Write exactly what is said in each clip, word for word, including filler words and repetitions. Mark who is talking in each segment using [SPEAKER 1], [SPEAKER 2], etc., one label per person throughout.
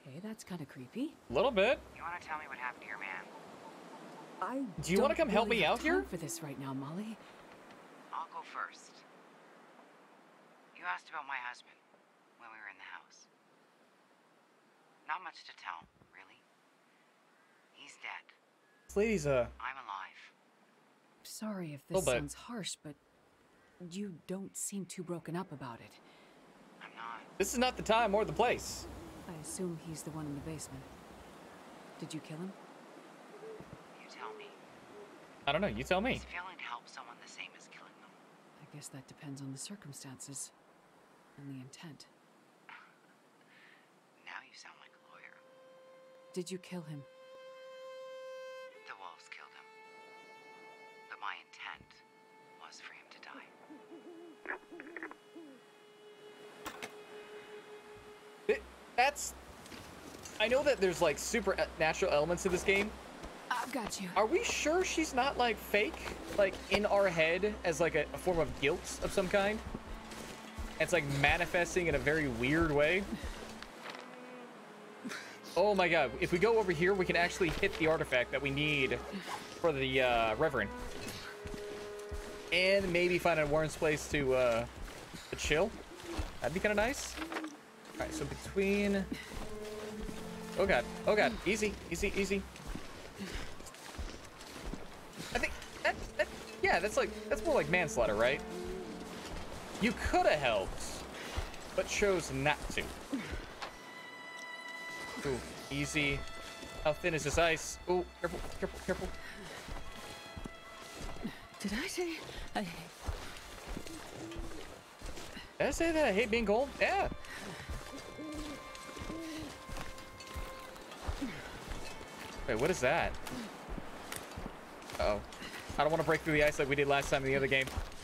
[SPEAKER 1] Okay, that's kind of creepy.
[SPEAKER 2] A little bit.
[SPEAKER 3] You want to tell me what happened to your man?
[SPEAKER 1] I
[SPEAKER 2] Do you want to come help
[SPEAKER 1] really
[SPEAKER 2] me
[SPEAKER 1] have
[SPEAKER 2] out here?
[SPEAKER 1] time for this right now, Molly.
[SPEAKER 3] I'll go first. You asked about my husband when we were in the house. Not much to tell, really. He's dead.
[SPEAKER 2] This lady's uh
[SPEAKER 3] I'm alive.
[SPEAKER 1] Sorry if this
[SPEAKER 2] Little bit.
[SPEAKER 1] sounds harsh, but you don't seem too broken up about it.
[SPEAKER 3] I'm not.
[SPEAKER 2] This is not the time or the place.
[SPEAKER 1] I assume he's the one in the basement. Did you kill him?
[SPEAKER 3] You tell me.
[SPEAKER 2] I don't know. You tell me.
[SPEAKER 3] Is failing to help someone the same as killing them?
[SPEAKER 1] I guess that depends on the circumstances and the intent.
[SPEAKER 3] Now you sound like a lawyer.
[SPEAKER 1] Did you kill him?
[SPEAKER 3] The wolves killed him. But my intent was for him to die.
[SPEAKER 2] It- that's. I know that there's like supernatural elements to this game.
[SPEAKER 1] I've got you.
[SPEAKER 2] Are we sure she's not like fake, like in our head as like a, a form of guilt of some kind? It's like manifesting in a very weird way. Oh my god, if we go over here, we can actually hit the artifact that we need for the uh, Reverend. And maybe find a Warren's place to, uh, to chill. That'd be kind of nice. All right, so between... Oh god, oh god, easy, easy, easy. I think that, that, yeah, that's like, that's more like manslaughter, right? You could have helped, but chose not to. Ooh, easy. How thin is this ice? Ooh, careful, careful, careful.
[SPEAKER 1] Did I say I...
[SPEAKER 2] Did I say that I hate being cold? Yeah. Wait, what is that? Uh-oh. I don't want to break through the ice like we did last time in the other game.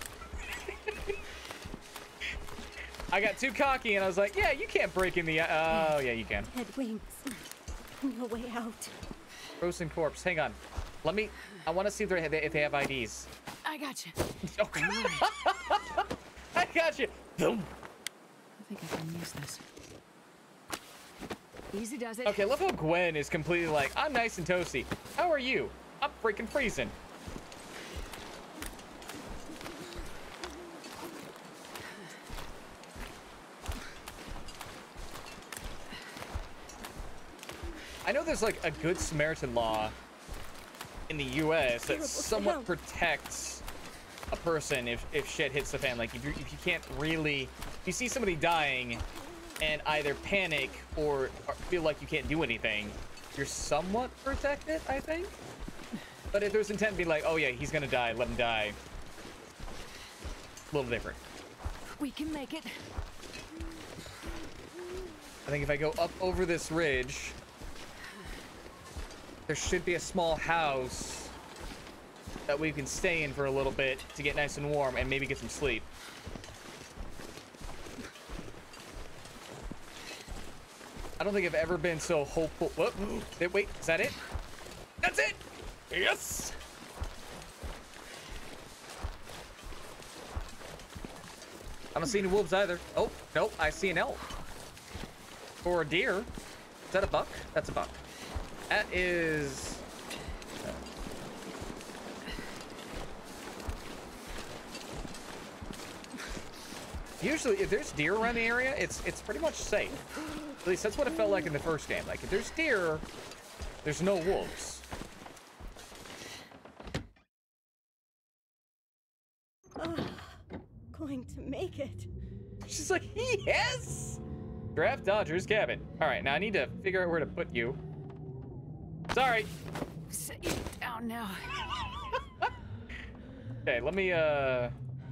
[SPEAKER 2] I got too cocky and I was like, yeah, you can't break in the... Oh, yeah, you can.
[SPEAKER 4] Head wings. No way out.
[SPEAKER 2] Frozen corpse. Hang on. Let me... I want to see if they, if they have I Ds.
[SPEAKER 1] I got you.
[SPEAKER 2] Okay. I got you. Boom.
[SPEAKER 1] I think I can use this. Easy does it.
[SPEAKER 2] Okay, I love how Gwen is completely like, I'm nice and toasty. How are you? I'm freaking freezing. I know there's like a Good Samaritan law in the U S that somewhat protects a person if, if shit hits the fan. Like if, you're, if you can't really, if you see somebody dying and either panic or, or feel like you can't do anything, you're somewhat protected, I think. But if there's intent to be like, oh yeah, he's gonna die, let him die. A little different.
[SPEAKER 1] We can make it.
[SPEAKER 2] I think if I go up over this ridge, there should be a small house that we can stay in for a little bit to get nice and warm and maybe get some sleep. I don't think I've ever been so hopeful. Whoa, wait, is that it? That's it! Yes! I don't see any wolves either. Oh, nope, I see an elk. Or a deer. Is that a buck? That's a buck. That is... Usually, if there's deer around the area, it's it's pretty much safe. At least that's what it felt like in the first game. Like, if there's deer, there's no wolves.
[SPEAKER 4] Oh, going to make it.
[SPEAKER 2] She's like, yes! Draft Dodger's cabin. All right, now I need to figure out where to put you. Sorry.
[SPEAKER 1] Set you down now.
[SPEAKER 2] Okay, let me, uh...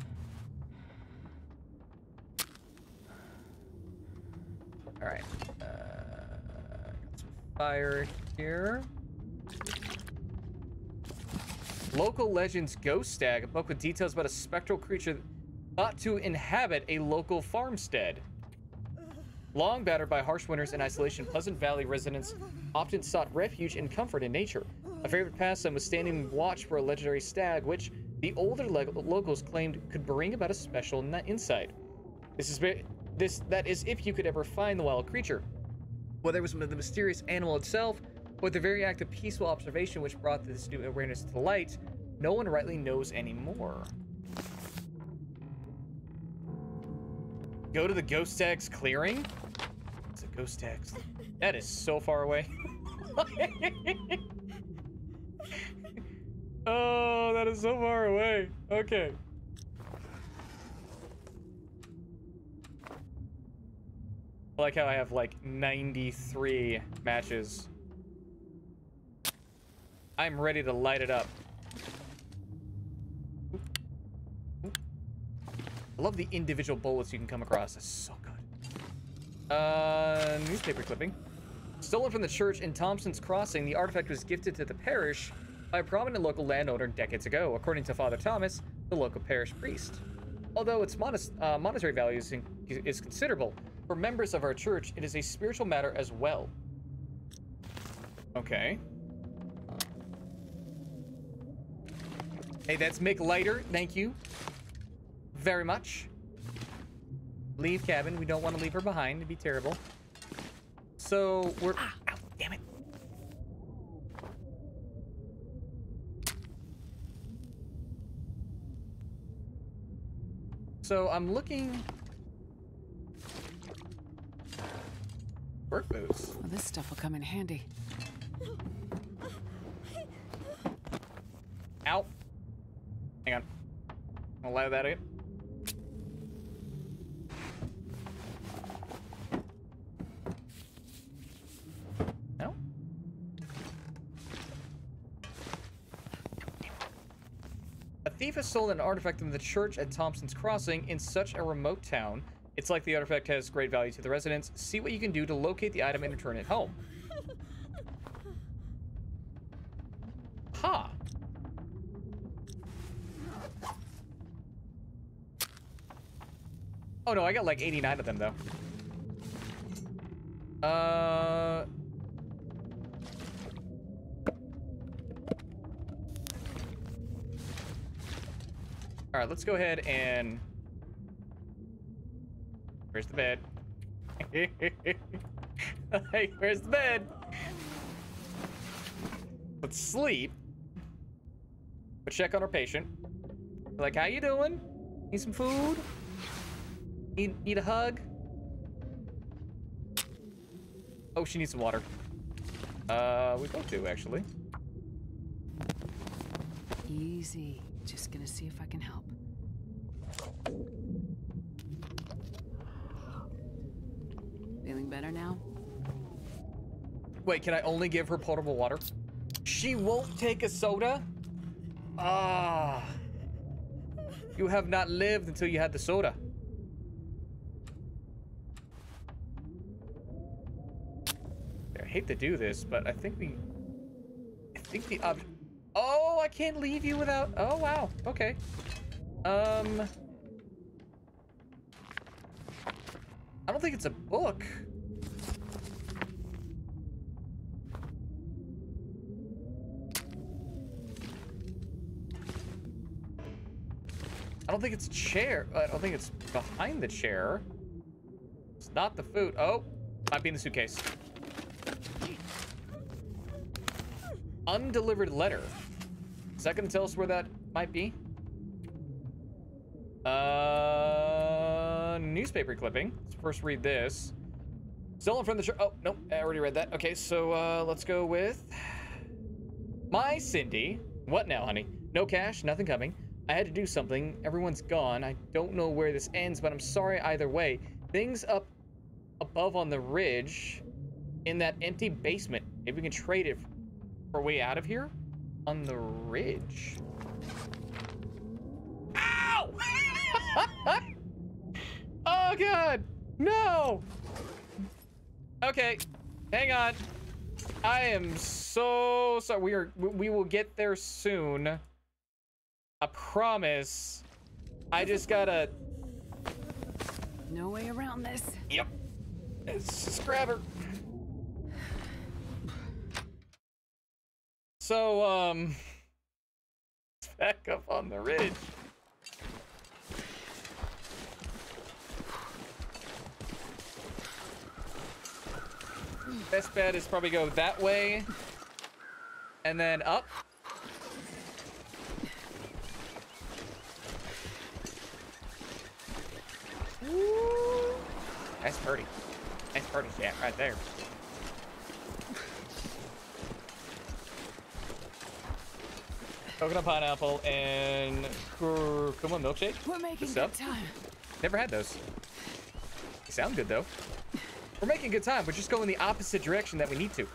[SPEAKER 2] All right. Uh, got some fire here. Local legends Ghost Stag, a book with details about a spectral creature thought to inhabit a local farmstead. Long battered by harsh winters and isolation, Pleasant Valley residents often sought refuge and comfort in nature. A favorite pastime was standing watch for a legendary stag, which the older le locals claimed could bring about a special insight. This is this that is if you could ever find the wild creature. Whether it was the mysterious animal itself, or the very act of peaceful observation which brought this new awareness to light, no one rightly knows anymore. Go to the Ghost X clearing? It's a Ghost X. That is so far away. Oh, that is so far away. Okay. I like how I have like ninety-three matches. I'm ready to light it up. I love the individual bullets you can come across. That's so good. Uh, newspaper clipping. Stolen from the church in Thompson's Crossing, the artifact was gifted to the parish by a prominent local landowner decades ago, according to Father Thomas, the local parish priest. Although its monis uh, monetary value is, in is considerable, for members of our church, it is a spiritual matter as well. Okay. Hey, that's Mick Lighter. Thank you very much. Leave cabin. We don't want to leave her behind. It'd be terrible. So we're... Ah, ow, damn it. So I'm looking... Work boots.
[SPEAKER 1] Well, this stuff will come in handy.
[SPEAKER 2] Ow. Hang on. I'll allow that in. No? A thief has stolen an artifact from the church at Thompson's Crossing in such a remote town. It's like the artifact has great value to the residents. See what you can do to locate the item and return it home. Ha! Huh. Oh no, I got like eighty-nine of them though. Uh... Alright, let's go ahead and... Where's the bed? Hey, where's the bed? Let's sleep. But check on our patient. Like, how you doing? Need some food? Need, need a hug? Oh, she needs some water. Uh, we both do, actually.
[SPEAKER 1] Easy. Just gonna see if I can help. Feeling better now?
[SPEAKER 2] Wait, can I only give her potable water? She won't take a soda? Ah. You have not lived until you had the soda. I hate to do this, but I think we... I think the object... Oh, I can't leave you without... Oh, wow. Okay. Um... I don't think it's a book. I don't think it's a chair. I don't think it's behind the chair. It's not the food. Oh, might be in the suitcase. Undelivered letter. Is that going to tell us where that might be? Uh, newspaper clipping. Let's first read this. Stolen from the church. Oh, nope. I already read that. Okay, so uh, let's go with... My Cindy. What now, honey? No cash, nothing coming. I had to do something. Everyone's gone. I don't know where this ends, but I'm sorry either way. Things up above on the ridge in that empty basement. Maybe we can trade it for a way out of here? On the ridge. Ow! Oh, God. No. Okay. Hang on. I am so sorry. We are. We will get there soon. I promise. I just gotta...
[SPEAKER 1] No way around this.
[SPEAKER 2] Yep. Let's just grab her. So, um... It's back up on the ridge. Best bet is probably go that way and then up. Woo. That's pretty. That's pretty shit right there. Coconut pineapple and kurkuma milkshake.
[SPEAKER 1] We're making
[SPEAKER 2] What's
[SPEAKER 1] good
[SPEAKER 2] up?
[SPEAKER 1] time.
[SPEAKER 2] Never had those. They sound good though. We're making good time. We're just going the opposite direction that we need to.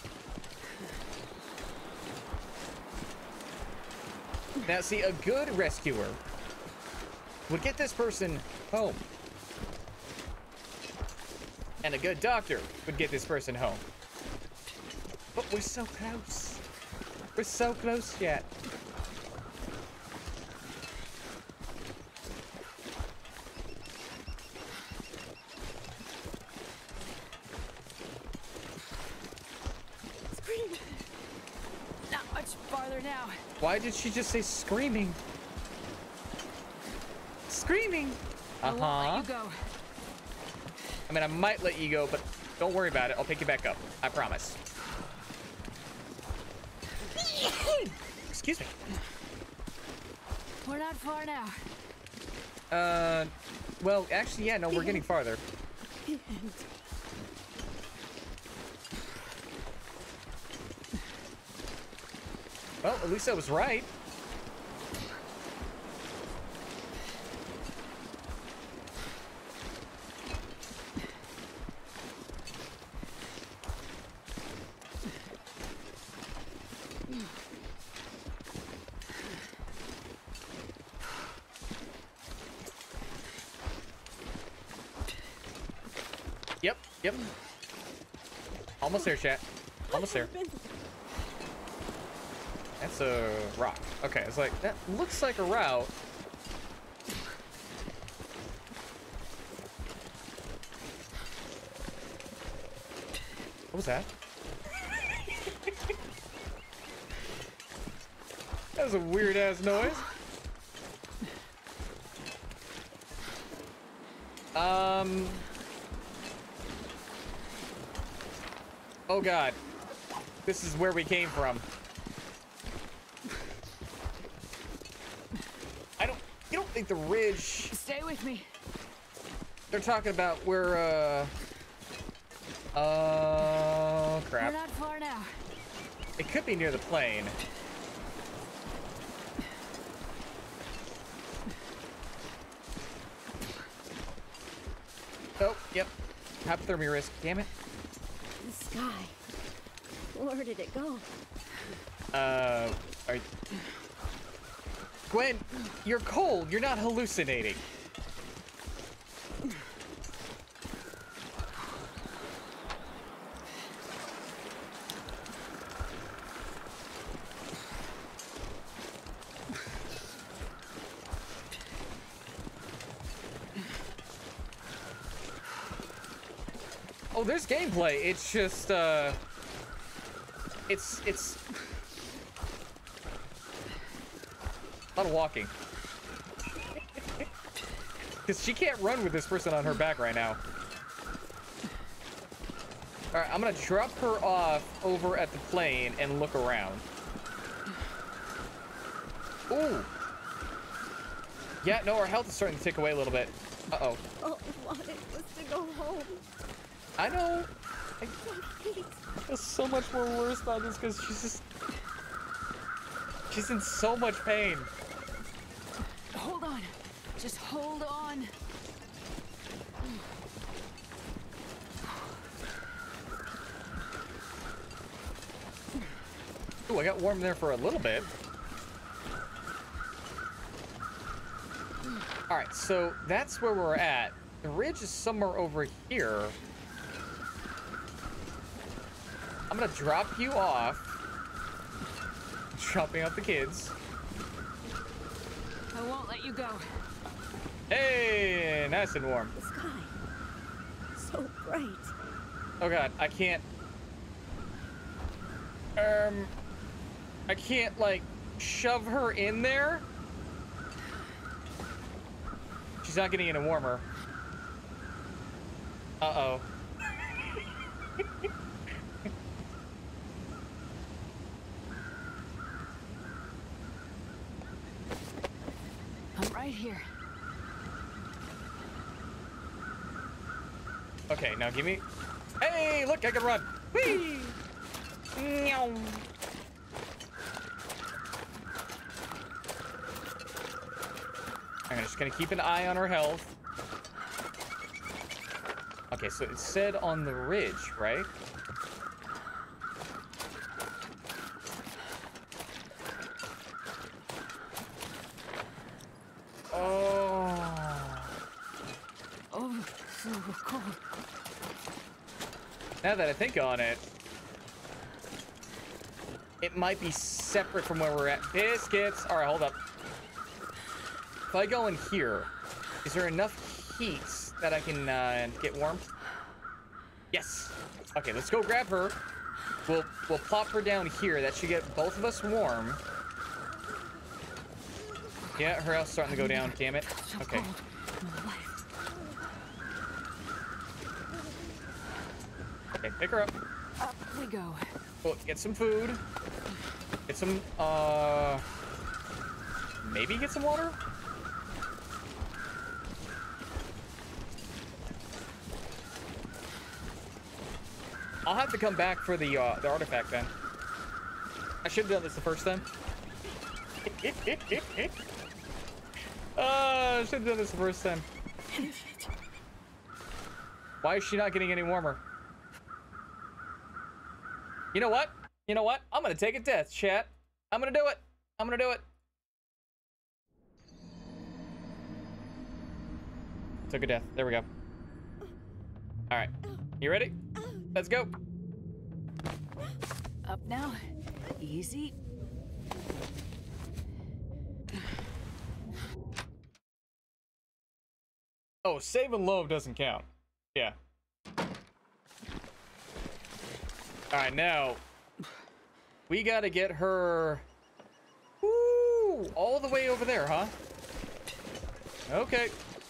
[SPEAKER 2] Now, see, a good rescuer would get this person home. And a good doctor would get this person home. But we're so close. We're so close yet.
[SPEAKER 4] Scream.
[SPEAKER 1] Not much farther now.
[SPEAKER 2] Why did she just say screaming? Screaming.
[SPEAKER 1] I won't
[SPEAKER 2] Uh-huh.
[SPEAKER 1] let you go.
[SPEAKER 2] I mean, I might let you go, but don't worry about it. I'll pick you back up. I promise. Excuse me.
[SPEAKER 1] We're not far now.
[SPEAKER 2] Uh, well, actually, yeah, no, we're getting farther.
[SPEAKER 4] And
[SPEAKER 2] Well, at least I was right. Yep, yep. Almost there, chat. Almost there.
[SPEAKER 4] happened?
[SPEAKER 2] That's a rock. Okay, it's like, that looks like a route. What was that? That was a weird ass noise. Um. Oh God. This is where we came from. I don't, you don't think the ridge,
[SPEAKER 1] Stay with me.
[SPEAKER 2] they're talking about where, uh, oh
[SPEAKER 1] We're
[SPEAKER 2] crap.
[SPEAKER 1] not far now.
[SPEAKER 2] It could be near the plane. Oh, yep. Hypothermia risk. Damn it.
[SPEAKER 4] The sky. Where did it go?
[SPEAKER 2] Uh, are Gwen, you're cold. You're not hallucinating. Oh, there's gameplay. It's just, uh... It's, it's... a lot of walking. Because she can't run with this person on her back right now. Alright, I'm gonna drop her off over at the plane and look around. Ooh! Yeah, no, our health is starting to tick away a little bit. Uh-oh.
[SPEAKER 4] All I wanted was to go home.
[SPEAKER 2] I know. I
[SPEAKER 4] Please.
[SPEAKER 2] feel so much more worse about this because she's just... She's in so much pain.
[SPEAKER 1] Hold on. Just hold on.
[SPEAKER 2] Ooh, I got warm there for a little bit. All right, so that's where we're at. The ridge is somewhere over here. I'm gonna drop you off. Dropping off the kids.
[SPEAKER 1] I won't let you go.
[SPEAKER 2] Hey, nice and warm.
[SPEAKER 4] The sky. So bright.
[SPEAKER 2] Oh God, I can't. Um, I can't like shove her in there. She's not getting any warmer. Uh-oh. Okay, now give me. Hey, look, I can run. Whee! Meow. I'm just gonna keep an eye on her health. Okay, so it said on the ridge, right? Oh.
[SPEAKER 1] Oh, so cold.
[SPEAKER 2] Now that I think on it, it might be separate from where we're at. Biscuits. All right, hold up. If I go in here, is there enough heat that I can uh, get warm? Yes. Okay, let's go grab her. We'll we'll plop her down here. That should get both of us warm. Yeah, her health's starting to go down. Damn it. Okay. Okay, pick her up.
[SPEAKER 1] Up we go.
[SPEAKER 2] Well, get some food. Get some, uh... maybe get some water? I'll have to come back for the, uh, the artifact then. I should have done this the first time. uh, I should have done this the first time. Why is she not getting any warmer? You know what? You know what? I'm gonna take a death, chat. I'm gonna do it. I'm gonna do it. Took a death. There we go. All right. You ready? Let's go.
[SPEAKER 1] Up now. Easy.
[SPEAKER 2] Oh, save and load doesn't count. Yeah. All right, now we gotta get her. Woo! All the way over there, huh? Okay.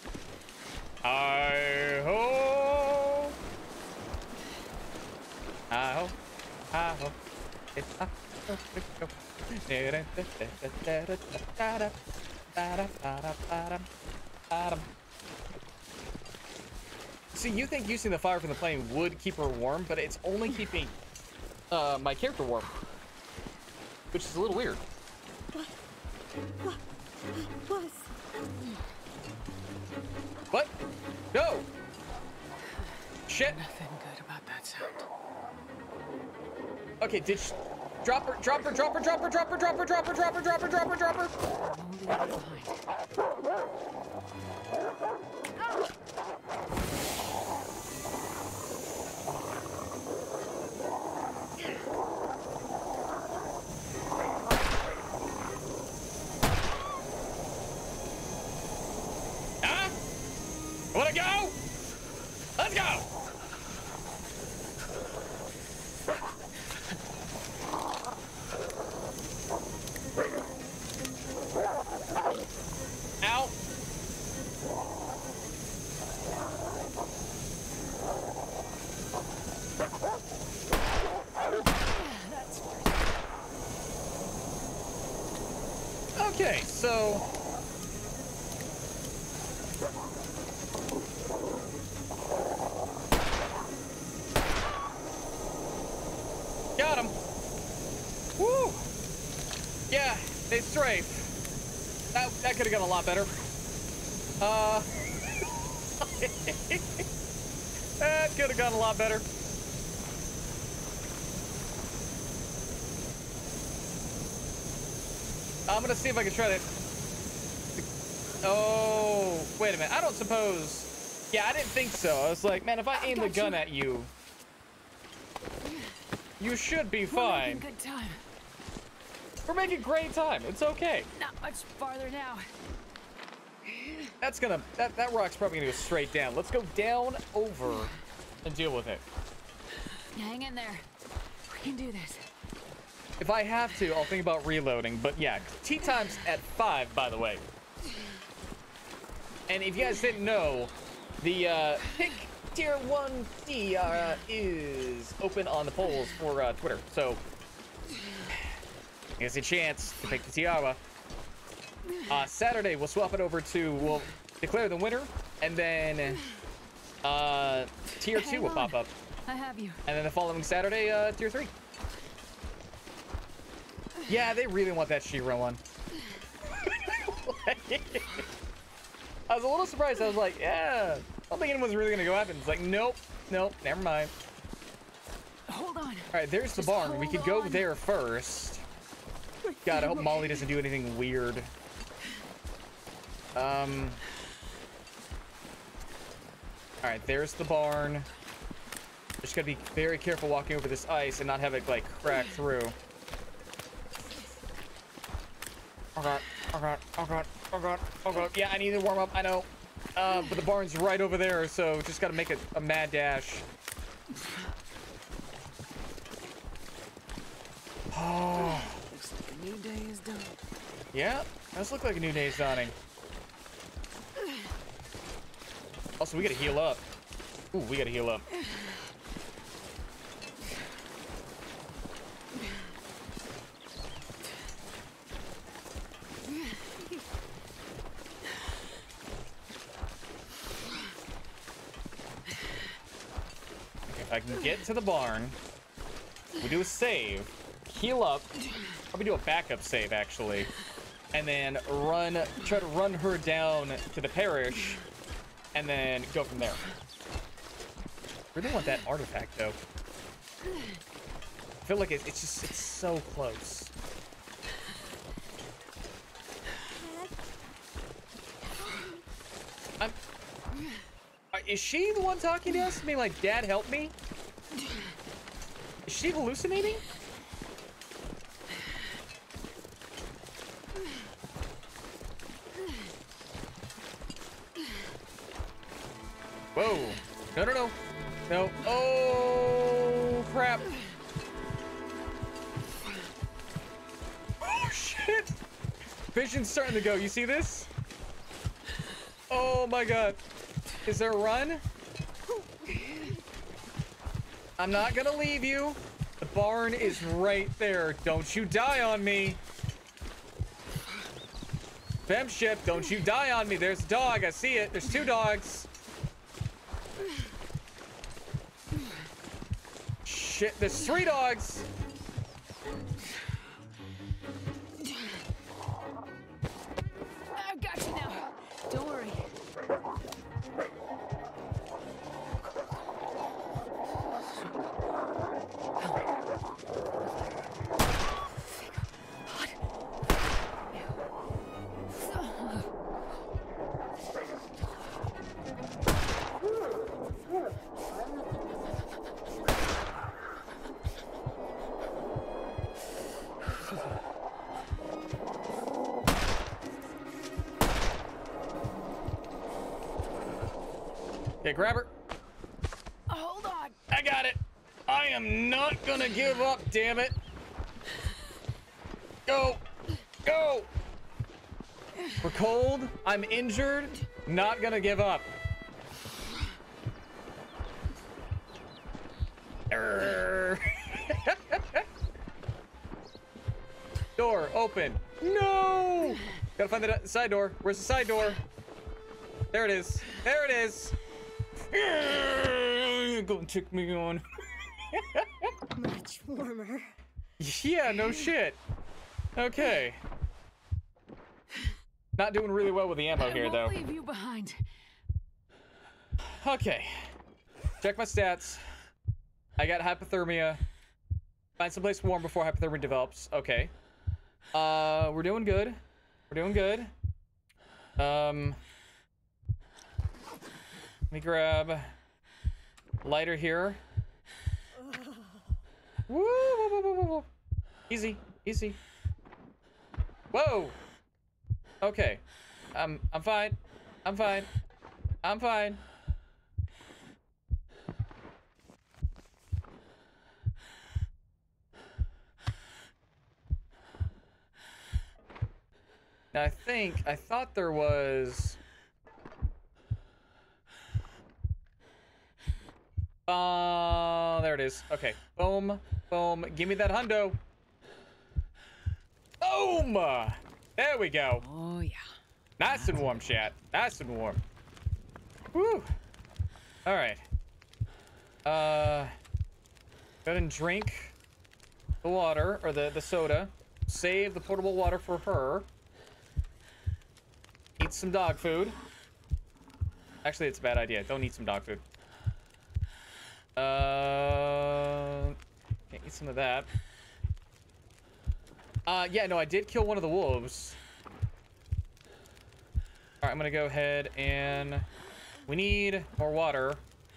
[SPEAKER 2] Hi ho. Hi ho. Hi ho. It's hi ho. Let's go. See, you think using the fire from the plane would keep her warm, but it's only keeping uh, my character warm, which is a little weird.
[SPEAKER 4] What? What? Was?
[SPEAKER 2] What? No! Shit!
[SPEAKER 1] Nothing good about that sound.
[SPEAKER 2] Okay, did she... Drop her, drop her, drop her, drop her, drop her, drop her, drop her, drop her, drop her, drop her, drop her!
[SPEAKER 1] Don't leave it behind.
[SPEAKER 2] Huh? Wanna go? Let's go! Ow. Okay, so got him. Woo! Yeah, they strafe. That, that could have gone a lot better. Uh, that could have gone a lot better. I'm gonna see if I can try to. Oh, wait a minute. I don't suppose. Yeah, I didn't think so. I was like, man, if I aim the gun at you, you should be
[SPEAKER 1] We're
[SPEAKER 2] fine.
[SPEAKER 1] making good time.
[SPEAKER 2] We're making great time. It's okay.
[SPEAKER 1] Not much farther now.
[SPEAKER 2] That's gonna, that, that rock's probably gonna go straight down. Let's go down, over, and deal with it.
[SPEAKER 1] Hang in there. We can do this.
[SPEAKER 2] If I have to, I'll think about reloading. But yeah, tea time's at five, by the way. And if you guys didn't know, the uh, pick tier one D uh, is open on the polls for uh, Twitter. So here's a chance to pick the tiara. Uh, Saturday, we'll swap it over to, we'll declare the winner, and then uh, tier two
[SPEAKER 1] Hang
[SPEAKER 2] will
[SPEAKER 1] on.
[SPEAKER 2] pop up.
[SPEAKER 1] I have you.
[SPEAKER 2] And then the following Saturday, uh, tier three. Yeah, they really want that She-Ra one. I was a little surprised. I was like, yeah, I don't think anyone's really gonna go after it. It's like, nope, nope, never mind.
[SPEAKER 1] Hold on.
[SPEAKER 2] All right, there's the
[SPEAKER 1] Just
[SPEAKER 2] barn. We
[SPEAKER 1] hold
[SPEAKER 2] could go
[SPEAKER 1] on.
[SPEAKER 2] there first. God, I hope Molly doesn't do anything weird. Um. All right, there's the barn. Just gotta be very careful walking over this ice and not have it like crack through. Oh god, oh god, oh god, oh god, oh god. Yeah, I need to warm up, I know. Uh, but the barn's right over there, so just gotta make a, a mad dash. Oh.
[SPEAKER 1] Looks like a new day is done.
[SPEAKER 2] Yeah, does look like a new day's dawning. Also, we gotta heal up. Ooh, we gotta heal up. If I can get to the barn, we do a save, heal up, probably do a backup save actually, and then run, try to run her down to the parish, and then go from there. Really want that artifact though. I feel like it, it's just, it's so close. I'm, uh, is she the one talking to us? I mean, like, Dad, help me? Is she hallucinating? Whoa. No, no, no. No. Oh, crap. Oh, shit. Vision's starting to go. You see this? Oh, my God. Is there a run? I'm not gonna leave you. The barn is right there. Don't you die on me. Femship, don't you die on me. There's a dog. I see it. There's two dogs. Shit, there's three dogs.
[SPEAKER 1] I've got you now. Don't worry.
[SPEAKER 2] Okay, grab her.
[SPEAKER 1] Hold on.
[SPEAKER 2] I got it. I am not gonna give up, damn it. Go. Go. We're cold. I'm injured. Not gonna give up. Err. Door open. No. Gotta find the side door. Where's the side door? There it is. There it is. You're gonna tick me on.
[SPEAKER 4] Much warmer.
[SPEAKER 2] Yeah, no shit. Okay. Not doing really well with the ammo
[SPEAKER 1] I
[SPEAKER 2] here,
[SPEAKER 1] won't
[SPEAKER 2] though.
[SPEAKER 1] leave you behind.
[SPEAKER 2] Okay. Check my stats. I got hypothermia. Find someplace warm before hypothermia develops. Okay. Uh, we're doing good. We're doing good. Um, let me grab lighter here. Woo, woo, woo, woo, woo, woo. Easy, easy. Whoa. Okay. Um, I'm fine. I'm fine. I'm fine. Now I think, I thought there was... Uh, there it is. Okay. Boom. Boom. Give me that hundo. Boom! There we go.
[SPEAKER 1] Oh, yeah.
[SPEAKER 2] Nice and warm, chat. Nice and warm. Whew. All right. Uh, go ahead and drink the water or the the soda. Save the potable water for her. Eat some dog food. Actually, it's a bad idea. Don't eat some dog food. Uh, can't eat some of that. Uh, yeah, no, I did kill one of the wolves. All right, I'm gonna go ahead and we need more water.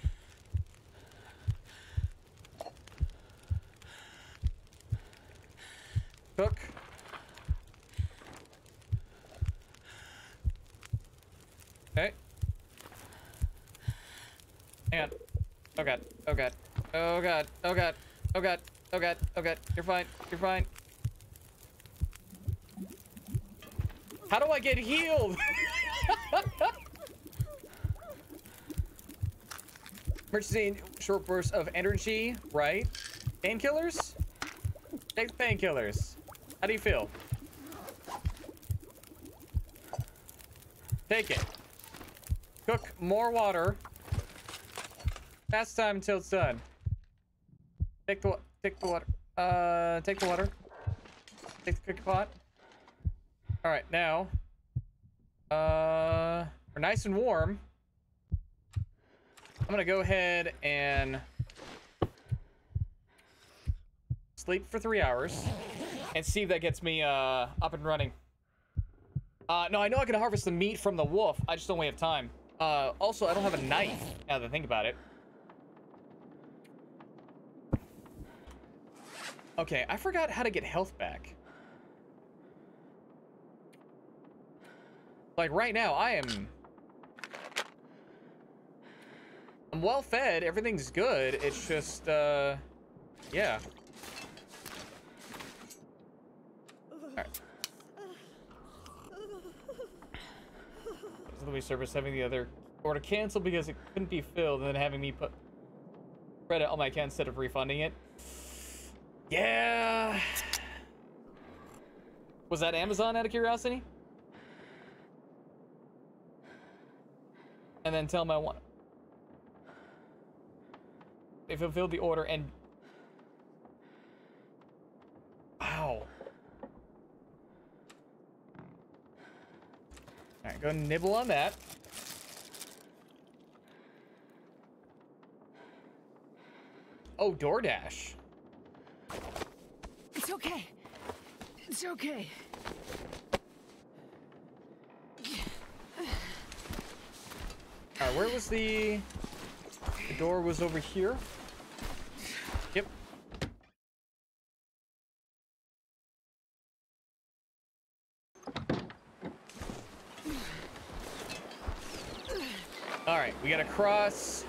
[SPEAKER 2] Cook. Okay. Hang on. Oh god. Oh god. Oh god. Oh god. Oh god. Oh god. Oh god. You're fine. You're fine. How do I get healed? Emergency short burst of energy, right? Painkillers? Take the painkillers. How do you feel? Take it. Cook more water. Fast time until it's done. Take the take the water. Uh, take the water. Take the cookie pot. All right, now. Uh, we're nice and warm. I'm gonna go ahead and sleep for three hours and see if that gets me uh up and running. Uh, no, I know I can harvest the meat from the wolf. I just don't have time. Uh, also, I don't have a knife, now that I think about it. Okay, I forgot how to get health back. Like, right now, I am... I'm well fed, everything's good, it's just, uh... yeah. Alright. Delivery service having the other order canceled because it couldn't be filled, and then having me put credit on my account instead of refunding it. Yeah. Was that Amazon, out of curiosity? And then tell them I want. They fulfilled the order and. Wow. All right, go and nibble on that. Oh, DoorDash.
[SPEAKER 1] It's okay. It's okay.
[SPEAKER 2] All right, where was the... The door was over here. Yep. All right, we gotta cross.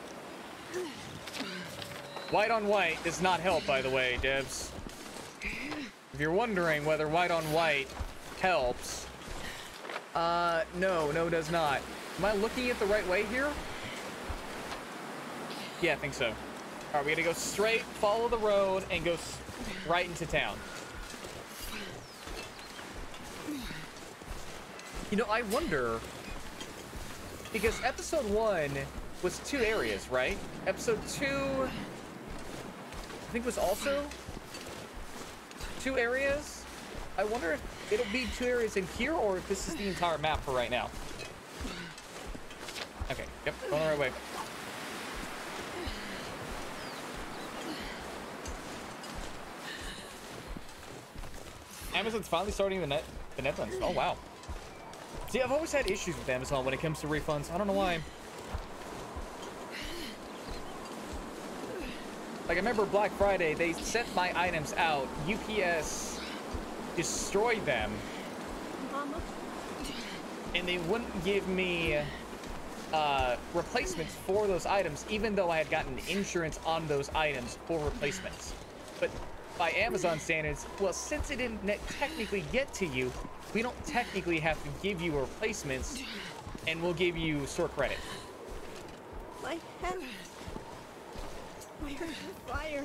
[SPEAKER 2] White on white does not help, by the way, devs. If you're wondering whether white on white helps, uh, no, no, it does not. Am I looking at the right way here? Yeah, I think so. All right, we gotta go straight, follow the road, and go right into town. You know, I wonder, because episode one was two areas, right? Episode two, I think, was also two areas. I wonder if it'll be two areas in here, or if this is the entire map for right now. Okay, yep, going the right way. Amazon's finally starting the net the Netherlands. Oh wow. See, I've always had issues with Amazon when it comes to refunds. I don't know why. Like, I remember Black Friday, they sent my items out. U P S destroyed them.
[SPEAKER 4] Mama?
[SPEAKER 2] And they wouldn't give me uh, replacements for those items, even though I had gotten insurance on those items for replacements. But by Amazon standards, well, since it didn't net technically get to you, we don't technically have to give you replacements, and we'll give you store credit.
[SPEAKER 4] My head. Where's the fire?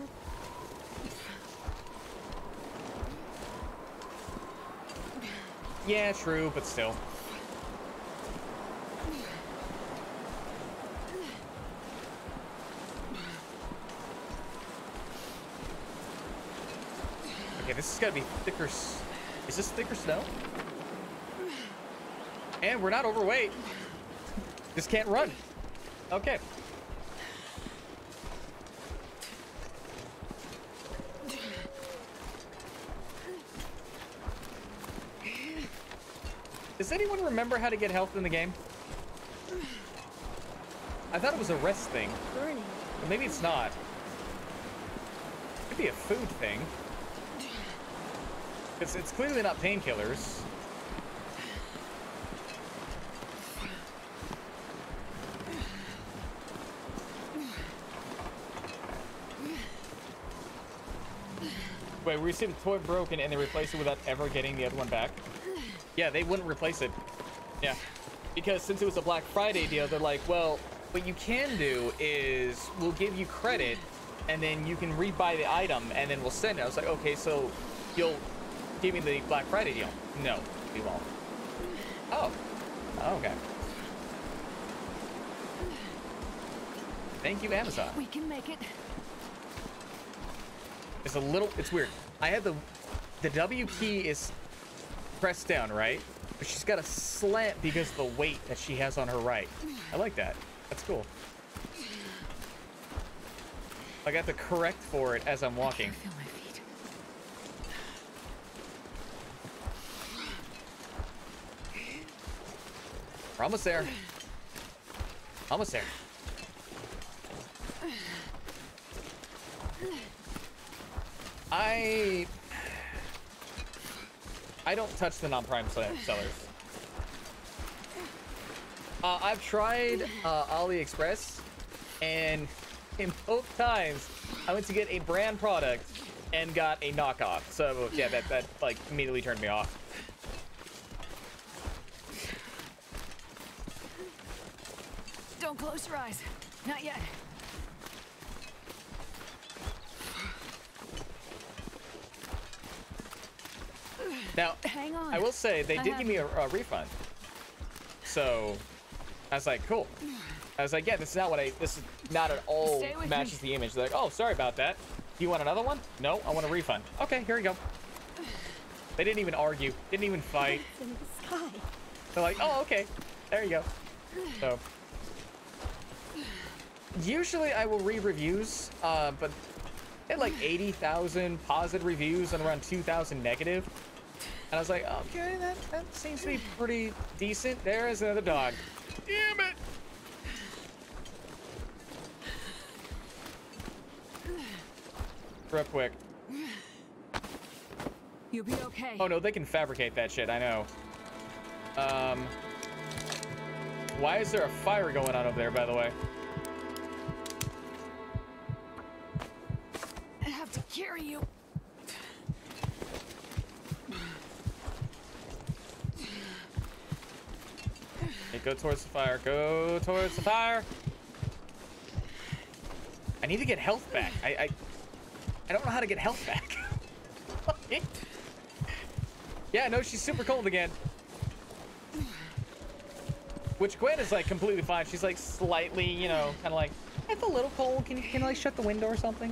[SPEAKER 2] Yeah, true, but still. this has got to be thicker. S Is this thicker snow? And we're not overweight. Just can't run. Okay. Does anyone remember how to get health in the game? I thought it was a rest thing.
[SPEAKER 4] Burning.
[SPEAKER 2] But maybe it's not. Could be a food thing. It's, it's clearly not painkillers. Wait, we received a toy broken and they replaced it without ever getting the other one back? Yeah, they wouldn't replace it. Yeah. Because since it was a Black Friday deal, they're like, well, what you can do is we'll give you credit and then you can rebuy the item and then we'll send it. I was like, okay, so you'll give me the Black Friday deal? No, we won't. Oh. Oh, okay. Thank you, Amazon.
[SPEAKER 1] We can make it.
[SPEAKER 2] It's a little, it's weird. I had the, the W key is pressed down, right? But she's got a slant because of the weight that she has on her right. I like that. That's cool. I got to correct for it as I'm walking.
[SPEAKER 1] I feel my feet.
[SPEAKER 2] We're almost there. Almost there. I I don't touch the non-prime sellers. Uh, I've tried uh, AliExpress, and in both times, I went to get a brand product and got a knockoff. So yeah, that that like immediately turned me off.
[SPEAKER 1] Don't close your eyes. Not yet.
[SPEAKER 2] Now,
[SPEAKER 1] Hang on.
[SPEAKER 2] I will say they
[SPEAKER 1] I
[SPEAKER 2] did
[SPEAKER 1] have-
[SPEAKER 2] give me a, a refund. So I was like, cool. I was like, yeah, this is not what I, this is not at all
[SPEAKER 1] Stay with
[SPEAKER 2] matches
[SPEAKER 1] me.
[SPEAKER 2] the image. They're like, oh, sorry about that. Do you want another one? No, I want a refund. Okay, here you go. They didn't even argue, didn't even fight.
[SPEAKER 4] It's in the sky.
[SPEAKER 2] They're like, oh, okay, there you go. So usually I will read reviews, uh, but they had like eighty thousand positive reviews and around two thousand negative. And I was like, okay, that, that seems to be pretty decent. There is another dog. Damn it! Real quick.
[SPEAKER 1] You'll be okay.
[SPEAKER 2] Oh no, they can fabricate that shit, I know. Um, why is there a fire going on over there, by the way?
[SPEAKER 1] I have to carry you.
[SPEAKER 2] Okay, go towards the fire. Go towards the fire. I need to get health back. I I, I don't know how to get health back. Yeah, no, she's super cold again. Which Gwen is like completely fine. She's like slightly, you know, kind of like, it's a little cold. Can you can you like shut the window or something?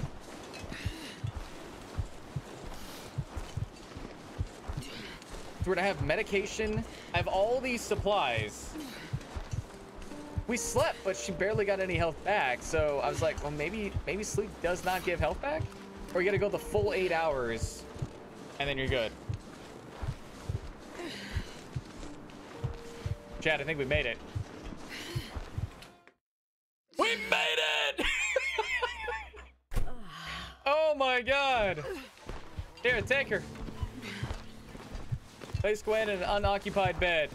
[SPEAKER 2] So we're gonna have medication. I have all these supplies. We slept, but she barely got any health back. So I was like, well, maybe maybe sleep does not give health back, or you gotta go the full eight hours, and then you're good. Chad, I think we made it. We made it! Oh my god! Here, take her. Place Gwen in an unoccupied bed.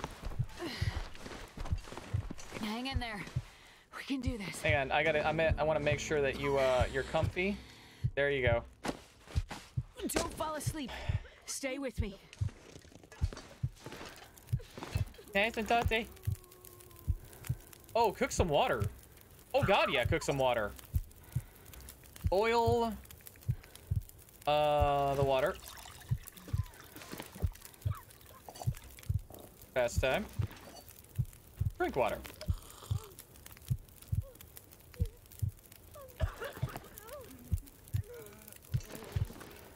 [SPEAKER 1] Hang in there. We can do this.
[SPEAKER 2] Hang on, I gotta. I meant. I want to make sure that you uh you're comfy. There you go.
[SPEAKER 1] Don't fall asleep. Stay with me.
[SPEAKER 2] Nice and toasty. Oh, cook some water. Oh god, yeah, cook some water. Oil. Uh, the water. Fast time. Drink water.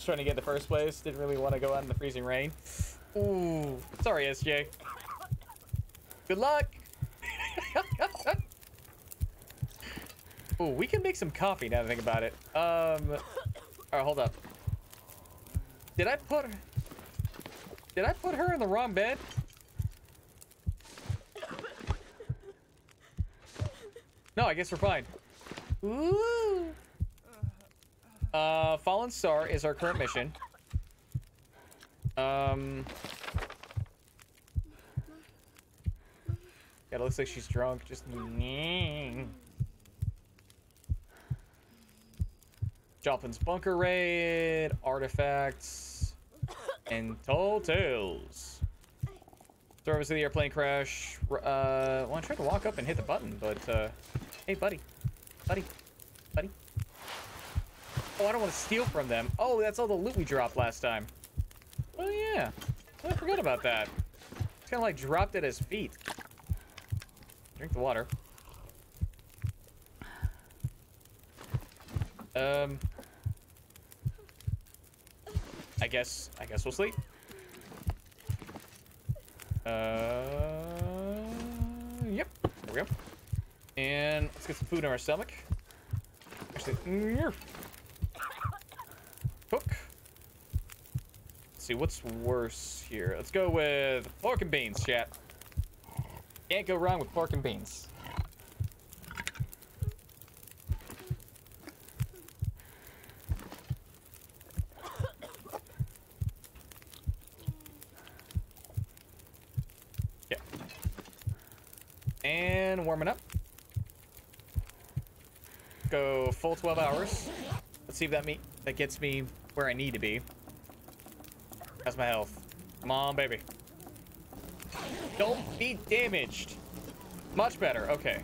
[SPEAKER 2] was trying to get in the first place. Didn't really want to go out in the freezing rain. Ooh, sorry, S J. Good luck. Ooh, we can make some coffee now that I think about it. Um, all right, hold up. Did I put... Did I put her in the wrong bed? No, I guess we're fine. Ooh. Uh, Fallen Star is our current mission. Um... Yeah, it looks like she's drunk. Just... Joplin's Bunker Raid, Artifacts, and Tall Tales. Service of the airplane crash. Uh, well, I tried to walk up and hit the button, but, uh, hey, buddy. Buddy. Buddy. Oh, I don't want to steal from them. Oh, that's all the loot we dropped last time. Oh, yeah. I forgot about that. It's kind of like dropped at his feet. Drink the water. Um... I guess, I guess we'll sleep. Uh, yep, there we go. And let's get some food in our stomach. Actually, cook. Let's see, what's worse here? Let's go with pork and beans, chat. Can't go wrong with pork and beans. And warming up. Go full twelve hours. Let's see if that me that gets me where I need to be. That's my health. Come on, baby. Don't be damaged. Much better. Okay.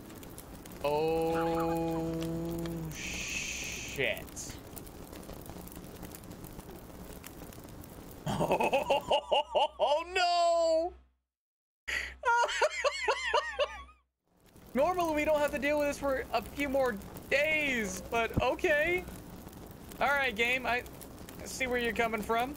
[SPEAKER 2] Oh shit. Oh no. Normally we don't have to deal with this for a few more days, but okay. All right, game. I see where you're coming from.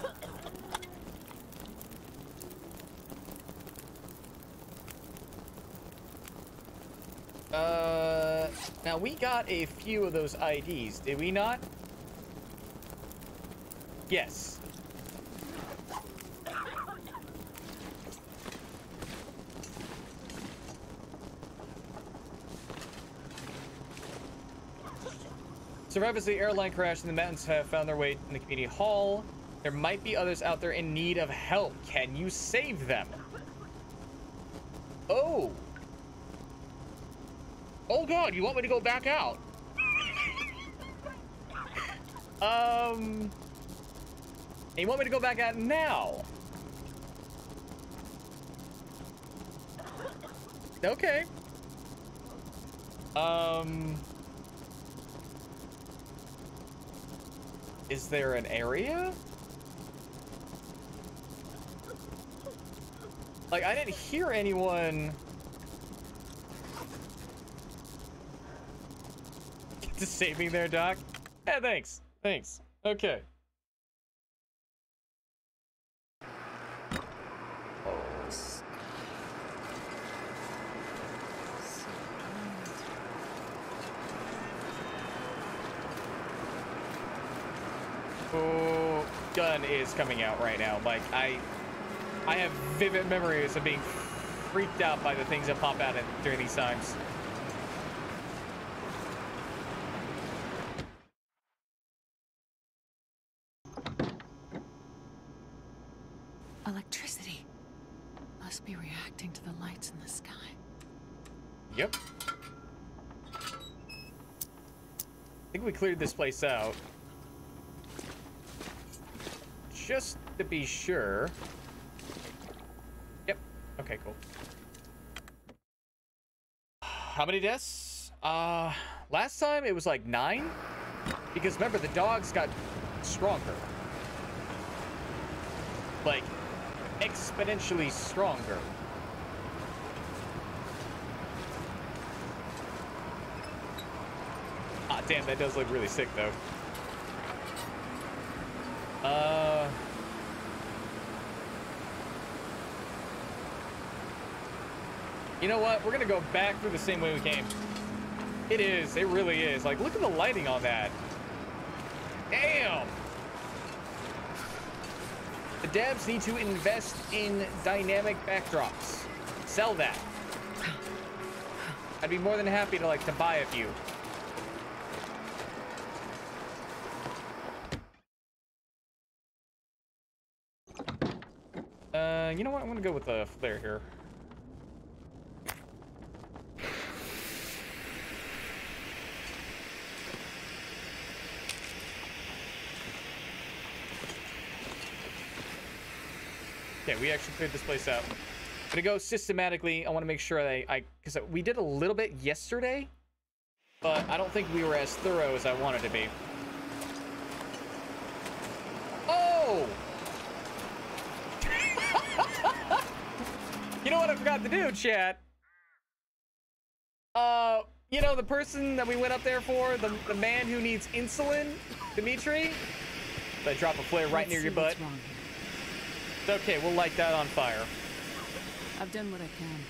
[SPEAKER 2] Uh, now we got a few of those I Ds, did we not? Yes. Survivors of the airline crash in the mountains have found their way in the community hall. There might be others out there in need of help. Can you save them? Oh. Oh god, you want me to go back out? um. You want me to go back out now? Okay. Um. Is there an area? Like, I didn't hear anyone. Get to saving there, Doc. Yeah, thanks. Thanks. Okay. Oh, gun is coming out right now. Like, I I have vivid memories of being freaked out by the things that pop out at, during these times.
[SPEAKER 1] Electricity must be reacting to the lights in the sky.
[SPEAKER 2] Yep. I think we cleared this place out. Just to be sure. Yep. Okay, cool. How many deaths? Uh, last time it was like nine. Because remember, the dogs got stronger. Like, exponentially stronger. Ah, damn, that does look really sick, though. Uh... You know what? We're gonna go back through the same way we came. It is. It really is. Like, look at the lighting on that. Damn! The devs need to invest in dynamic backdrops. Sell that. I'd be more than happy to, like, to buy a few. Uh, you know what? I'm gonna go with the flare here. Okay, we actually cleared this place out. I'm gonna go systematically. I want to make sure I, I, because we did a little bit yesterday, but I don't think we were as thorough as I wanted to be. Oh! You know what I forgot to do, chat? Uh, you know the person that we went up there for, the the man who needs insulin, Dimitri. So I drop a flare right
[SPEAKER 1] Let's
[SPEAKER 2] near
[SPEAKER 1] see
[SPEAKER 2] your butt.
[SPEAKER 1] what's wrong here.
[SPEAKER 2] It's okay, we'll light that on fire.
[SPEAKER 1] I've done what I can.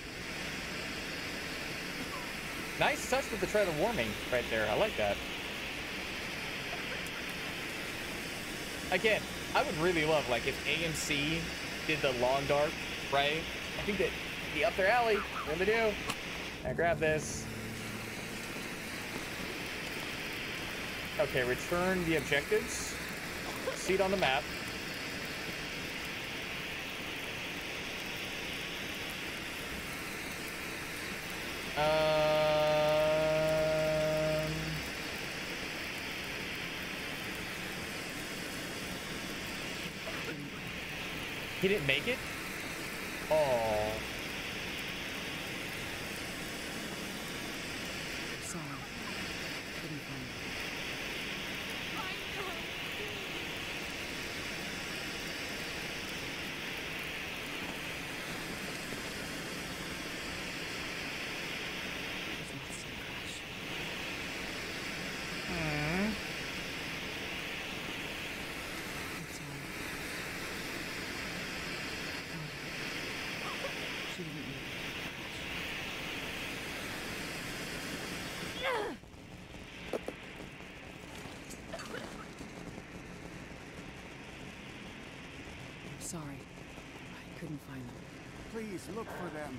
[SPEAKER 2] Nice touch with the thread of warming right there. I like that. Again, I would really love, like, if A M C did the lawn dart, right? I think that'd be up their alley. What do they do? I grab this. Okay, return the objectives. Seat on the map. Um, he didn't make it? Oh.
[SPEAKER 1] Sorry. Couldn't find it. Was lost in the crash.
[SPEAKER 2] Hmm.
[SPEAKER 1] I'm sorry. Found her. She didn't make it. I'm sorry. I couldn't find them.
[SPEAKER 5] Please look for them.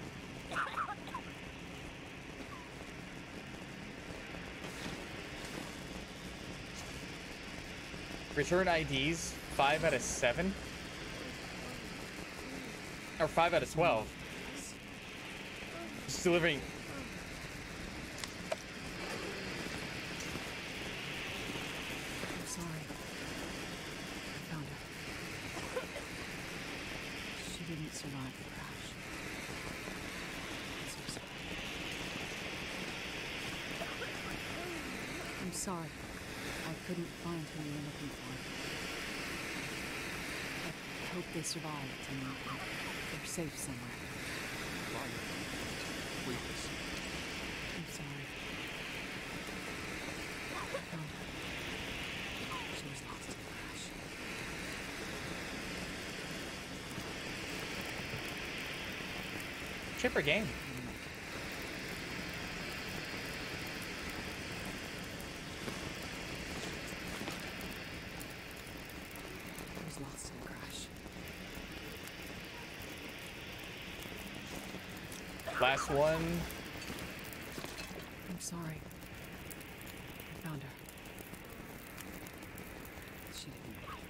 [SPEAKER 2] Return I Ds, five out of seven? Or five out of twelve. Just delivering.
[SPEAKER 1] I'm sorry. I found her. She didn't survive the crash. I'm so sorry. I'm sorry. I couldn't find who you were looking for. I hope they survived and they're safe somewhere.
[SPEAKER 5] Wait a second.
[SPEAKER 1] I'm sorry. I found her. She was lost in the crash.
[SPEAKER 2] Chipper game.
[SPEAKER 1] I was lost in the crash.
[SPEAKER 2] Last one.
[SPEAKER 1] I'm sorry. I found her. She didn't make it.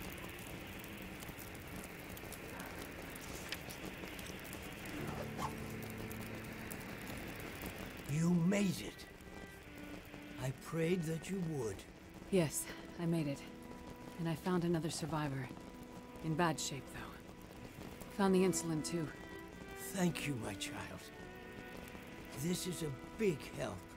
[SPEAKER 6] You made it. I prayed that you would.
[SPEAKER 1] Yes, I made it. And I found another survivor. In bad shape, though. Found the insulin, too.
[SPEAKER 6] Thank you, my child. This is a big help.